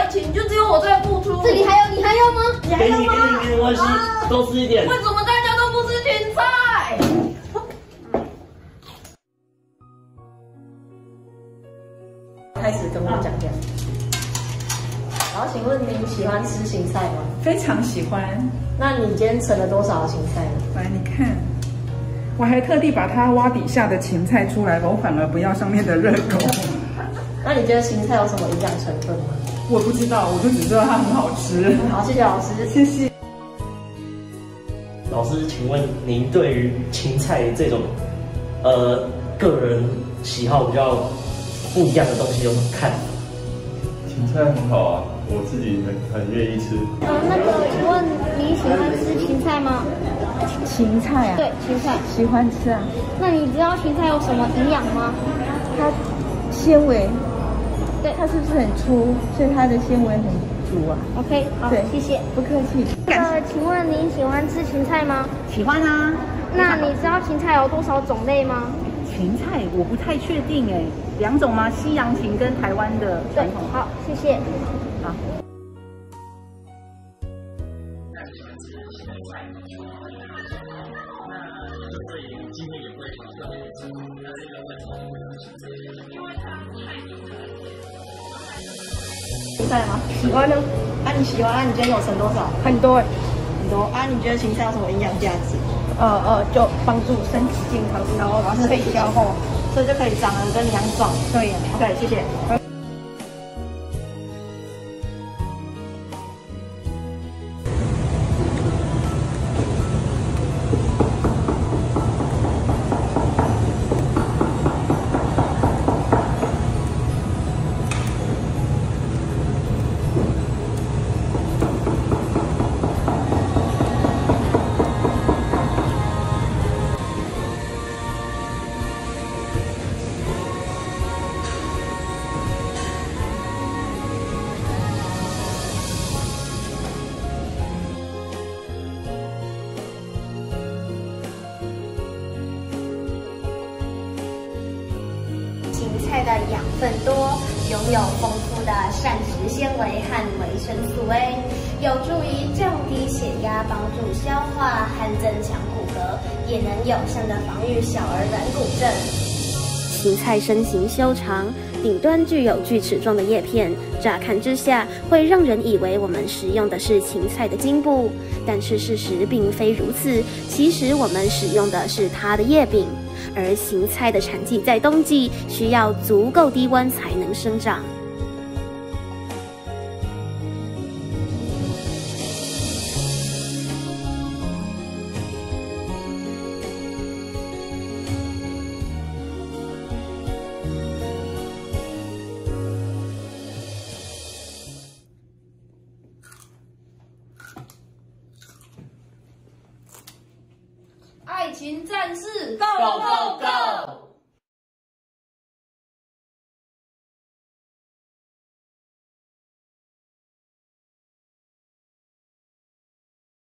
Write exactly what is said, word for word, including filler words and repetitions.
情，就只有我在付出。 这里还有，你还要吗？ 你还要吗？ 给你，没关系，多吃一点。 为什么大家都不吃芹菜？开始跟我讲讲。然后，请问您喜欢吃芹菜吗？ 非常喜欢。 那你今天盛了多少芹菜呢？ 来，你看，我还特地把它挖底下的芹菜出来了，我反而不要上面的热狗。 那你觉得芹菜有什么营养成分吗？ 我不知道，我就只知道它很好吃。 好，谢谢老师， 谢谢。 老师，请问您对于芹菜这种呃个人喜好比较不一样的东西有什么看法？ 芹菜很好啊，我自己很很愿意吃。 呃，那个，请问你喜欢吃芹菜吗？ 芹菜啊？ 对，芹菜喜欢吃啊。 那你知道芹菜有什么营养吗？ 它纤维， 对， 它是不是很粗？所以它的纤维很足啊。 OK， 好， 对， 谢谢， 不客气。 呃，请问您喜欢吃芹菜吗？ 喜欢啊。 那你知道芹菜有多少种类吗？ 芹菜我不太确定哎，两种吗？西洋芹跟台湾的传统。 好，谢谢。 好。 芹菜吗？ 喜欢呢。 啊，你喜欢？啊，你今天有盛多少？ 很多哎， 很多。啊，你觉得芹菜有什么营养价值？ 呃呃，就帮助身体健康，然后可以消化， 所以就可以长得跟你一样壮。 对呀。 OK， 谢谢。 芹菜的养分多，拥有丰富的膳食纤维和维生素 A， 有助于降低血压，帮助消化和增强骨骼，也能有效的防御小儿软骨症。 芹菜身形修长，顶端具有锯齿状的叶片，乍看之下会让人以为我们食用的是芹菜的茎部，但是事实并非如此，其实我们使用的是它的叶柄。而芹菜的产季在冬季，需要足够低温才能生长。 爱情战士 ，Go Go Go！